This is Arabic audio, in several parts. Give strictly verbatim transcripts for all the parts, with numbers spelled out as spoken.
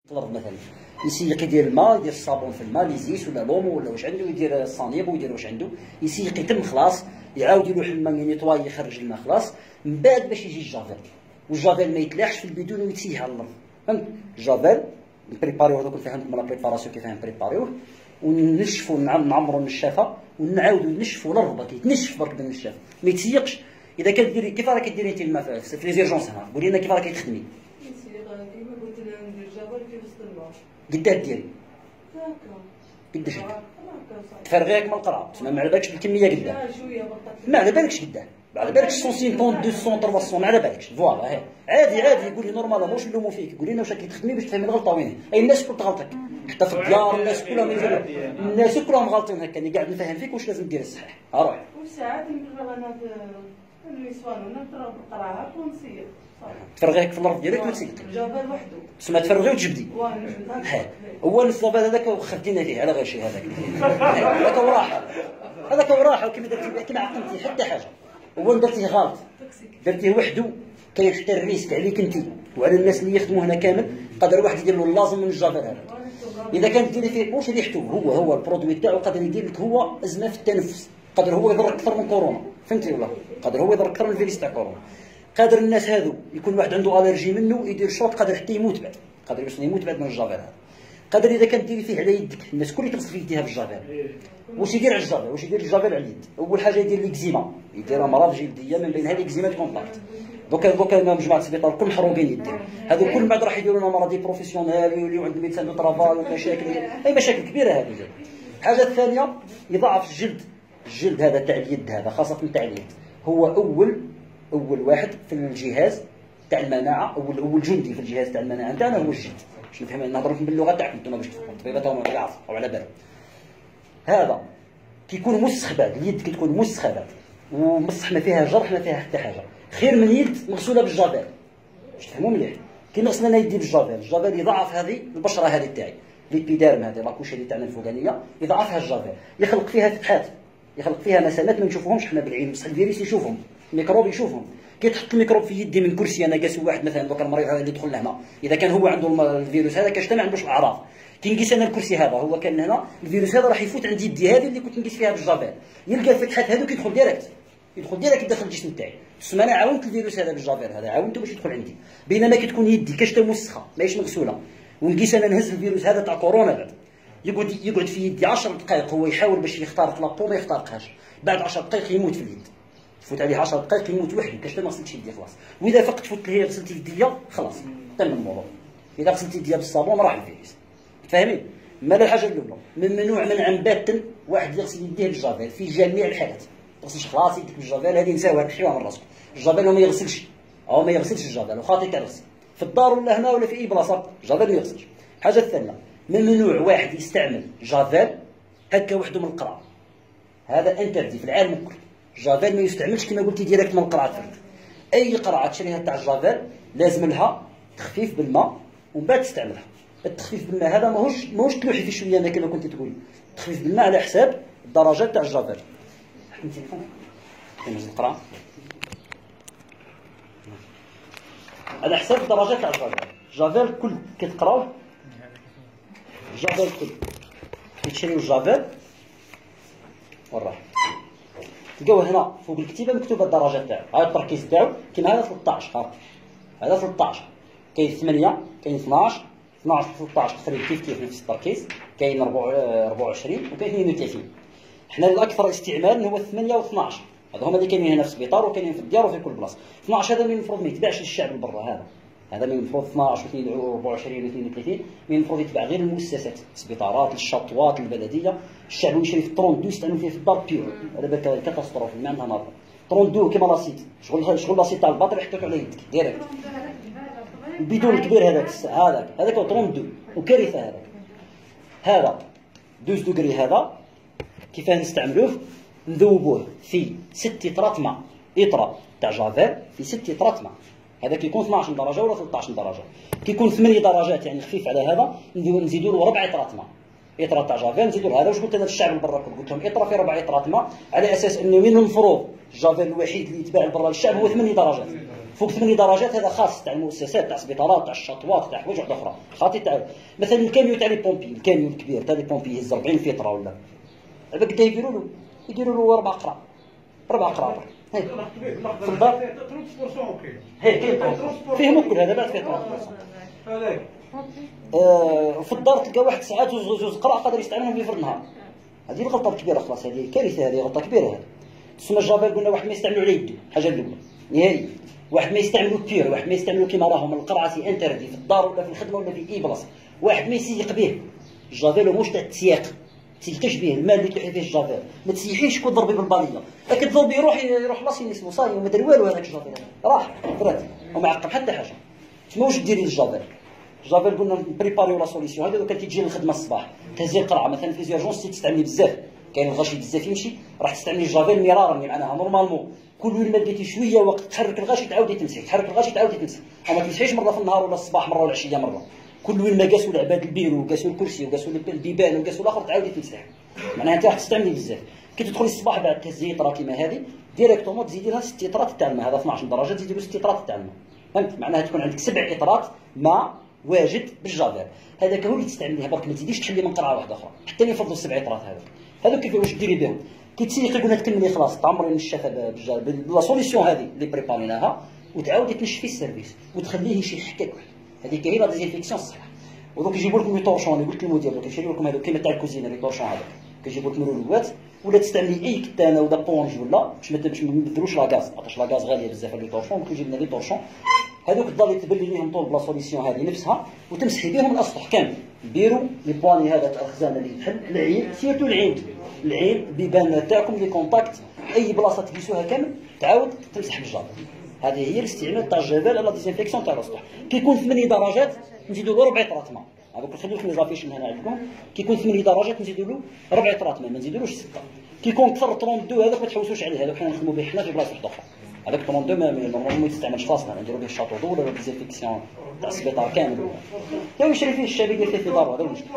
الارض مثلا يسيق يدير الماء، يدير الصابون في الماء ليزيس ولا لومو ولا واش عنده، يدير الصانيب ويدير واش عنده، يسيق يتم خلاص، يعاود يروح الماء ينيطواي يخرج الماء خلاص، من بعد باش يجي الجافيل، والجافيل ما يتلاحش في البيدون ويتسيه على الارض، فهمت؟ الجافيل نبريباريوه هذوك نفهمكم لا بريباراسيون كيفاه نبريباريوه، وننشفو نعمرو النشافه ونعاودو ننشفو للربه كيتنشف برك بالنشافه، ما يتسيقش. اذا كديري كيف راكي ديري انت الماء في لي زيرجونس هنا، قولي لنا كيف راكي تخدمي؟ كيما قلت لها ندير جبل في وسط الماء. قداه ديري؟ هكا. قداش هكا؟ تفرغيك من القرعه، تسمى ما على بالكش بالكميه قداه. ما على بالكش قداه، ما على بالكش مئتين وخمسين مئتين ثلاثمية ما على بالكش، فوالا هي عادي عادي قولي نورمال ماهوش نلومو فيك، قولي لنا واش راكي تخدمي باش تفهمي الغلطه وين، اي الناس الكل تغلطك، حتى في الديار الناس كلهم الناس كلهم غالطين هكا، اللي قاعد نفهم فيك واش لازم دير الصحيح، ها روح. وساعات نقرا انا في النسوان ونقرا بالقراعه ونسير. تفرغيك في الارض ديالك ما تسيقي. الجبل وحده. تسمى تفرغي وتجبدي. هو الجبل هذاك وخدينا فيه على غير شيء هذاك. هذاك وراحه. هذاك وراحه وكما درتي كما عقلتي حتى حاجه. هو درتيه غلط. درتيه وحده كاين حتى الريسك عليك انت وعلى الناس اللي يخدموا هنا كامل، قادر واحد يدير له اللازم من الجبل هذا. اذا كانت ديري فيه واش ريحته هو هو البرودوي تاعو قادر يدير لك هو ازمه في التنفس، قادر هو يضر اكثر من كورونا، فهمتي ولا؟ قادر هو يضر اكثر من الفيروس تاع كورونا. قادر الناس هذو يكون واحد عنده الرجي منه يدير شوط قادر حتى يموت بعد، قادر يوصل يموت بعد من الجافيل هذا. قادر اذا كان ديري فيه على يدك، الناس كل تغسل في يديها بالجافيل. واش يدير على الجافيل؟ واش يدير الجافيل على اليد؟ اول حاجه يدير ليكزيما، يدير امراض جلديه من بين هذه ليكزيما كومباكت. دوكا دوكا مجموعه السبيطار كل محروقين يدير، هذو كل بعد راح يديروا لنا مرضي بروفيسيونيل ويوليو عند الميدسان دو طرافاي ومشاكل، اي مشاكل كبيره هذه. الحاجه الثانيه يضاعف الجلد، الجلد هذا تاع اليد هذا خاصه تاع اليد هو اول اول واحد في الجهاز تاع المناعه، اول اول جندي في الجهاز تاع المناعه نتاعنا هو الجلد، باش نفهم نهضر لكم باللغه تاعكم انتم باش تفهموا طبيباتهم على العصر او على بالهم. هذا كيكون مسخ بعد اليد كي تكون مسخه بعد ومسح ما فيها جرح ما فيها حتى حاجه، خير من يد مغسوله بالجافيل، باش تفهموا مليح. كي نغسل انا يدي بالجافيل، الجافيل يضعف هذه البشره هذه تاعي ليبيديرم هذه لاكوش اللي تاعنا الفوقانيه يضعفها الجافيل، يخلق فيها فتحات، يخلق فيها مسامات ما نشوفوهمش حنا بالعين، بصح الفيروس يشوفهم، الميكروب يشوفهم. كي تحط الميكروب في يدي من كرسي انا قاسي واحد مثلا دوك المريض هذا اللي دخل لهنا، اذا كان هو عنده الفيروس هذا كاش ما عندوش الاعراض، كي نقيس انا الكرسي هذا هو كان هنا، الفيروس هذا راح يفوت عند يدي هذه اللي كنت نقيس فيها بالجافيل، يلقى الفتحات هذوك يدخل ديريكت، يدخل ديريكت داخل الجسم تاعي. تسمى انا عاونت الفيروس هذا بالجافيل هذا، عاونته باش يدخل عندي. بينما كي تكون يدي كاش مسخه ماهيش مغسوله ونقيس انا نهز الفيروس هذا تاع كورونا بعد، يقعد يقعد في يدي عشر دقائق هو يحاول باش يخترق لابو ما يخترقهاش، بعد عشر دقائق يموت في اليد. تفوت عليه عشر دقائق يموت وحده كاش ما غسلتش يدي خلاص. واذا فقت تفوت هي غسلتي يديا خلاص تم الموضوع. اذا غسلتي يديا بالصابون راح الفيروس. فاهمين؟ مالا الحاجه الاولى ممنوع منعا باتا واحد يغسل يديه بالجافيل في جميع الحالات. ما تغسلش خلاص يديك بالجافيل هذه نساوها نحيوها من راسكم. الجافيل ما يغسلش او ما يغسلش الجافيل وخاطي كنغسل في الدار ولا هنا ولا في اي بلاصه الجافيل ما يغسلش. الحاجه الثانيه ممنوع واحد يستعمل جافيل هكا وحده من القرعه، هذا انتردي في العالم كله. الجافيل ما يستعملش كما قلتي ديريكت من القرعه تفرد. اي قرعه تشريها تاع الجافيل لازم لها تخفيف بالماء ومن بعد تستعملها. التخفيف بالماء هذا ماهوش ماهوش تلوحي فيه شويه انا كما كنت تقولي، التخفيف بالماء على حساب الدرجات تاع الجافيل. حكم التليفون كاين القرعه على حساب الدرجات تاع الجافيل. الجافيل كل كتقراوه الجافيل كل كتشريو الجافيل وراه تلقاوه هنا فوق الكتيبه مكتوبه الدرجات تاعو، هذا التركيز تاعو كيما هذا ثلاثطاش ها هذا ثلاثطاش، كاين ثمانية كاين اثناش اثناش ثلاثطاش تقريبا كيف كيف نفس التركيز، كاين أربعة وعشرين وكاين اثنين وثلاثين. حنا الاكثر استعمالا هو ثمانية واثناش، هذا هما اللي كاينين هنا في السبيطار وكاينين في الديار وفي كل بلاصه. اثناش هذا من المفروض ما يتباعش للشعب من برا، هذا هذا من المفروض اثناش وأربعة وعشرين واثنين وثلاثين من المفروض يتباع غير المؤسسات، السبيطارات، الشطوات، البلديه. الشعب يشري في ثلاثة وثلاثين يستعمل فيه في الدار بيور، هذا بالك كاتاستروف ما عندها نظر. ثلاثة وثلاثين كيما لاسيت شغل شغل لاسيت تاع الباطل يحطوك على يدك ديريكت. البيدون الكبير هذاك هذاك هذاك ثلاثة وثلاثين وكارثه هذاك. هذا اثناش دوغري هذا كيفاه نستعملوه؟ نذوبوه في ست لترات ماء، اطرا تاع جافيل في ست لترات ماء، هذا كيكون اثناش درجه ولا ثلاثطاش درجه. كيكون ثمانية درجات يعني خفيف على هذا نزيدوا له ربع لترات ماء، اطرا تاع جافيل نزيدوا له هذا. واش قلت انا للشعب من برا قلت لهم اطرا في ربع لترات ماء على اساس انه من المفروض الجافيل الوحيد اللي يتباع برا للشعب هو ثمانية درجات، فوق ثمانية درجات هذا خاص تاع المؤسسات تاع السبيطارات تاع الشاطوات تاع حوايج واحده اخرى خاطي تاع مثلا الكاميو تاع لي بومبي الكاميو الكبير تاع لي بومبي يهز أربعين فيطره ولا على بالك يديروا له يديروا له اربع قرا اربع قرا في الدار هي كاين فيهم الكل هذا بعد فيه ثلاثة آه في الدار تلقى واحد ساعات جوج جوج قرا قادر يستعملهم في فرد النهار. هذه الغلطه الكبيره خلاص هذه كارثه هذه غلطه كبيره هذه. تسمى الجافيل قلنا واحد ما يستعملوا على يده الحاجه الاولى نهائي. واحد ما يستعملوا بيور واحد ما يستعملوا كيما راهم القرعه سي انتردي في الدار ولا في الخدمه ولا في اي بلاصه. واحد ما يسيق به الجافيل موش تاع التسياق تسيقش به الماء اللي تحي فيه الجافيل ما تسيحيش كون ضربي بالباليه لكن تضربي يروح يروح لاسين اسمه صاي وما دار والو هذاك الجافيل راح فراتي وما عقب حتى حاجه. تسمى واش ديري للجافيل الجافيل قلنا بريباريو لا سوليسيون هذا كانت تجي للخدمه الصباح تهزي القرعه مثلا في زيرجونس تستعملي بزاف كاين الغشي بزاف يمشي راح تستعملي الجافيل مرارا اللي معناها نورمالمون كل وين ما ديتي شويه وقت تحرك الغاشي تعاودي تمسح تحرك الغاشي تعاودي تمسح وما تمسحيش مره في النهار ولا الصباح مره ولا العشيه مره كل وين ما قاسوا العباد البيرو وقاسوا الكرسي وقاسوا البيبان وقاسوا الاخر تعاودي تمسح معناها انت راح تستعملي بزاف كي تدخلي الصباح بعد تهزي طرا كيما هذه ديريكتومون تزيدي لها ست اطرات تاع الماء هذا اثناش درجه تزيدي له ست اطرات تاع الماء فهمت معناها تكون عندك سبع اطرات ماء واجد بالجافيل هذاك هو اللي تستعمليه برك ما تزيديش تحلي من قرعه واحده اخرى حتى اللي يفضلوا السبع اطرات هذوك هذوك كيف واش ديري بهم كي تسيقي قلنا تكملي خلاص تعمري النشافه بلا سوليسيون هذه اللي بريباريناها وتعاودي تنشفي السيرفيس وتخليه يشي حكاك واحد هذيك هي لا ديزانفيكسيون الصح ودوك يجيبوا لكم لي طورشون قلت للمدير دوك يشريو لكم هذوك كيما تاع الكوزينه لي طورشون هذوك كيجيبوا لكم رولوات ولا تستعملي اي كتانه ولا بونج ولا باش ما باش ما نبذلوش لا غاز خاطرش لا غاز غاليه بزاف لي طورشون دوك يجيب لنا لي طورشون هذوك تضلي تبلي ليهم طول بلا سوليسيون هذه نفسها وتمسحي بهم الاسطح كامل بيرو لي بواني هذا تاع الخزانه اللي تحل العين سيرتو العين العين بيبان تاعكم لي كونتاكت اي بلاصه تقيسوها كامل تعاود تمسح بالجافيل هذه هي الاستعمال تاع الجافيل على ديزانفيكسيون تاع الاسطح كي يكون ثمانية درجات نزيدوا له ربع طرات ماء هذوك نخليو لكم لي من هنا عندكم كي يكون ثمانية درجات نزيدوا له ربع طرات ماء ما نزيدولوش ستة كي يكون اكثر اثنين وثلاثين هذاك ما تحوسوش عليه هذاك حنا نخدموا به حنا في بلاصه واحده اخرى هذاك اثنين وثلاثين ما نورمالمون ما يستعملش فاصله نديروا به الشاطو دول ولا ديزانفيكسيون تاع السبيطار كامل تا يشري فيه الشاب يدير فيه في دارو هذا المشكل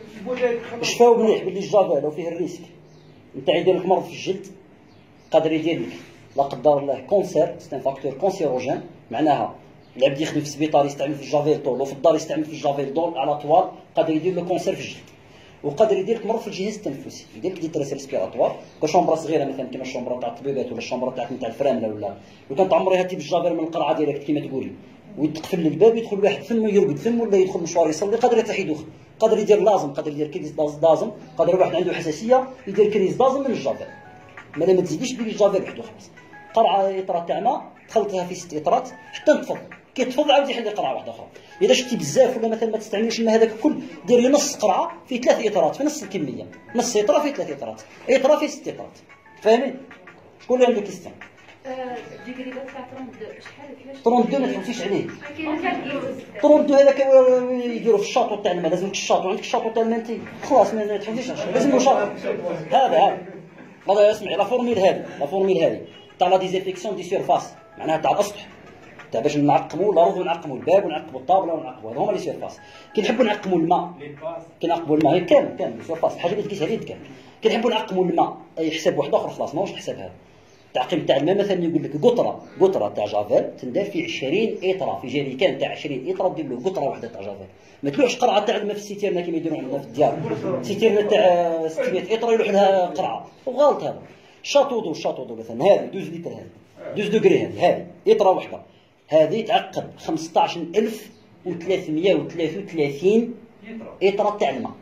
شفاو مليح باللي الجافيل وفيه الريسك نتاع يدير لك مرض في الجلد قادر يدير لك لا قدر الله كونسير سي ان فاكتور كونسيروجين معناها العبد يخدم في السبيطار يستعمل في الجافيل طول وفي الدار يستعمل في الجافيل دول على طوال قادر يدير له كونسير في الجلد وقادر يدير لك مرض في الجهاز التنفسي يدير لك ديتريس ريسبيراتوار كشومبره صغيره مثلا كيما الشومبره تاع الطبيبات ولا الشومبره تاع نتاع الفرامله ولا لو كان تعمريها تي بالجافيل من القرعه ديالك كيما تقولي وتقفل الباب يدخل واحد ثم يرقد ثم ولا يدخل مشوار يصلي قادر يطيح يدوخ قادر يدير لازم قادر يدير كريز دازم قادر واحد عنده حساسيه يدير كريز دازم من الجافيل مالا ما تزيديش ديري الجافيل وحده خلاص قرعه اطرات تاع ماء تخلطيها في ست اطرات حتى تفض كي تفض عاود يحل قرعه واحده اخرى اذا شتي بزاف ولا مثلا ما تستعمليش الماء هذاك الكل ديري نص قرعه في ثلاث اطرات في نص الكميه نص اطره في ثلاث اطرات اطره في ست اطرات فاهمين شكون اللي عنده كيستيون التجربه تاع ثلاثة وثلاثين شحال كيفاش ثلاثة وثلاثين ما تحوسيش عليه كاين ثلاثة وثلاثين هذاك يديروا في الشاطو تاع الماء لازم الشاطو عندك الشاطو تاع الماء انت خلاص ما تحوسيش لازم شاطو هذا هذا هذا اسمعي لا فورميل هذه لا فورميل هذه تاع لا ديزانفيكسيون دي سيرفاس معناها تاع الاسطح تاع باش نعقموا الارض ونعقموا الباب ونعقموا الطابله ونعقموا هذا هما لي سيرفاس كي نحبوا نعقموا الماء كي نعقموا الماء كامل كامل لي سيرفاس الحاجه اللي تقيسها اليد كامل كي نحبوا نعقموا الماء اي حساب واحد اخر خلاص ماهوش الحساب هذا التعقيم تاع الماء مثلا يقول لك قطره قطره تاع جافيل تندار في عشرين اطره في جيريكان تاع عشرين اطره دير له قطره واحده تاع جافيل ما تلوحش قرعه تاع الماء في السيتيرنا كيما يديروا عندنا في الديار السيتيرنا تاع ستمية اطره يلوح لها قرعه وغلط هذا شاطو دو شاطو دو مثلا هذه دوز لتر هذه دوز دوغري هذه هذه اطره واحده هذه تعقب خمسطاش ألف وثلاثمية وثلاثة وثلاثين اطره تاع الماء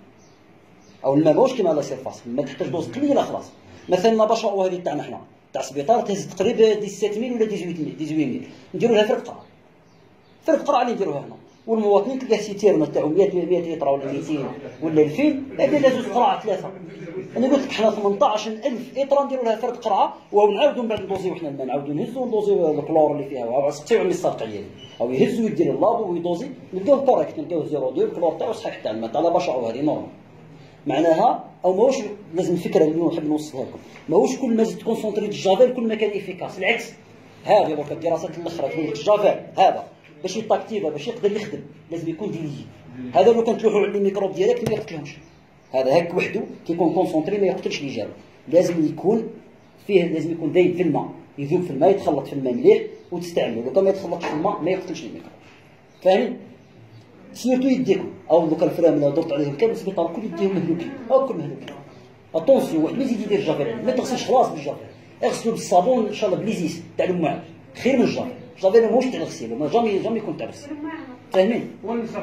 او الماء ماهوش كيما لا سيرفاس ما تحتاج دوز قليله خلاص مثلا لا باشا هذه تاعنا حنا تاع السبيطار تهز تقريبا سبعة عشر ولا ثمانية عشر نديروا لها فرد قرعه فرد قرعه اللي نديروها هنا والمواطنين تلقاه سيتيرنا تاعو مية مية لتر ولا ميتين ولا ألفين هذه لا زوج قرعه ثلاثه انا قلت لك حنا ثمنطاش ألف اطره نديروا لها فرد قرعه ونعاودوا من بعد ندوزيو حنا الماء نعاودوا نهزوا وندوزيو الكلور اللي فيها وعاود سقسيو عمي السابق ديالي او يهز ويدير اللابو ويدوزي نلقاوه كوريكت نلقاوه صفر فاصلة اثنين الكلور تاعو صحيح تاع الماء تاع لا بشعه هذه نورمال معناها او ماهوش لازم الفكره اللي نحب نوصلها لكم ماهوش كل ما زدت كونسونطري الجافيل كل ما كان افيكاس العكس هذه درك الدراسات الاخرى تقول لك الجافيل هذا باش يطاكتيفا باش يقدر يخدم لازم يكون ديليي هذا لو كان تلوحوا على الميكروب ديالك ما يقتلهمش هذا هاك وحده كيكون كونسونطري ما يقتلش اللي جاو لازم يكون فيه لازم يكون ذايب في الماء يذوب في الماء، يتخلط في الماء مليح وتستعملو. لو كان ما يتخلطش في الماء ما يقتلش الميكروب. فاهمين؟ سيرتو يديكم او دوكا الفرام اللي درت عليهم كامل السبيطار الكل يديهم مهلوكين، او الكل مهلوكين. اتونسيون واحد ما يزيد يدير الجافيل، ما تغسلش خلاص بالجافيل، اغسلو بالصابون ان شاء الله بليزيس تاع المعان، خير من الجافيل. الجافيل ماهوش تاع الغسيل، ما جامي جامي يكون تاع الغسيل. فاهمين؟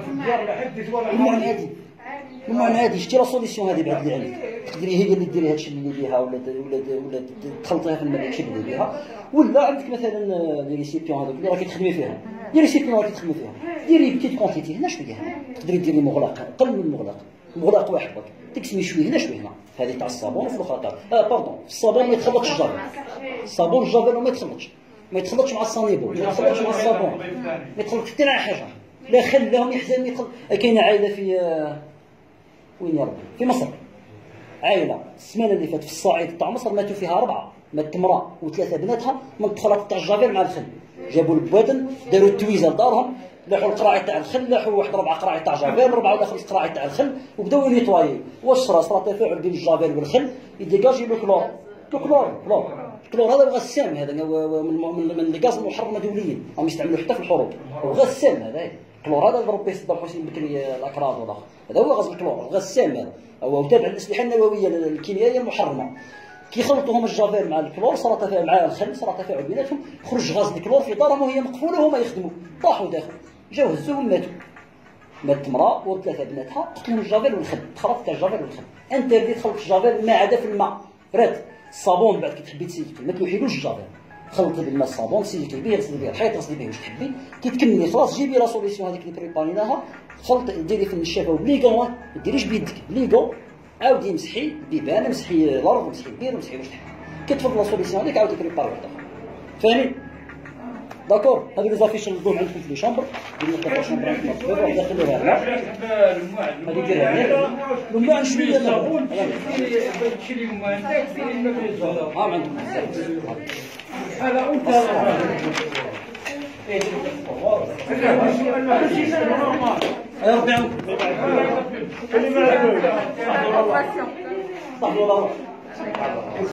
المعان هادي، المعان هادي شتي لا سوليسيون هادي بعد اللي عليك، تقدري هي اللي ديري هادشي اللي بيها ولا ولا ولا تخلطيها في الماء داكشي اللي بيها، ولا عندك مثلا لي ريسيبيون هذوك اللي راكي تخدمي فيهم، لي ريسيبيون راكي تخدمي فيهم، ديري بتيت كونتيتي هنا شويه، تقدري ديري مغلق قل من المغلق، مغلق واحد برك، تقسمي شويه هنا شويه هنا، هذه تاع الصابون وفي الاخرى تاع اه باردون، في الصابون ما يتخلطش الجافيل، الصابون الجافيل ما يتخلطش، ما يتخلطش مع الصانيبو، ما يتخلطش مع الصابون، ما يتخلطش حتى مع حاجه، لا خل لا هم يحزن يتخلط. كاينه عائله في وين يا ربي؟ في مصر، عائله السمانه اللي فاتت في الصعيد تاع مصر ماتوا فيها اربعه، مات امراه وثلاثه بناتها من التخلط تاع الجافيل مع الخل، جابوا البوادن داروا التويزه لدارهم، لاحوا القراعي تاع الخل، لاحوا واحد ربعه قراعي تاع جافيل، ربعه ولا خمس قراعي تاع الخل، وبداو ينيطوايو. واش صرا؟ صرا تفاعل بين الجافيل والخل، يديكاجي لو كلور، لو كلور كلور الكلور هذا بغى السام، هذا من من الغاز المحرمه دوليا، راهم يستعملوه حتى في الحروب، وغاز السام هذا. الكلور هذا ضرب به صدام حسين بكري الاكراد والاخر، هذا هو غاز الكلور، الغاز السام هذا، هو تابع للاسلحه النوويه الكيميائيه المحرمه. كي خلطوهم الجافيل مع الكلور صار تفاعل مع الخل، صار تفاعل بيناتهم، خرج غاز الكلور في دارهم وهي مقفوله وهما يخدموا، طاحوا داخل، جاو هزوهم ماتوا. مات امراه وثلاثه بناتها، قتلهم الجافيل والخل، تخلط تاع الجافيل والخل، انتردي تخلط الجافيل ما عدا في الماء، راد الصابون بعد كي تحبي تسيكي ما توحيدوش الجافيل، خلطي بالماء الصابون سيكي به، غسلي به الحيط، غسلي به واش تحبي، كي تكملي خلاص جيبي لا سوليسيون هذيك اللي بريباريناها، خلطي ديري في النشافه وبليكون، ما ديريش بيدك بليكون، عاودي مسحي بيبان، مسحي الارض، مسحي البير، مسحي واش تحبي، كي تفضل لا سوليسيون هذيك عاودي بريباري واحده اخرى. فاهمين؟ داكور. هذو لي زافيش نلقوهم عندكم في لي شامبر، ديروا لنا في شامبر عندكم في الباب ولا خلوها هنا. هذه ديرها هنا. الماء شويه الصابون تشري الماء نتاعك ديري الماء في الزهره. ها عندكم هذا انت يا ربي عمك اللي ما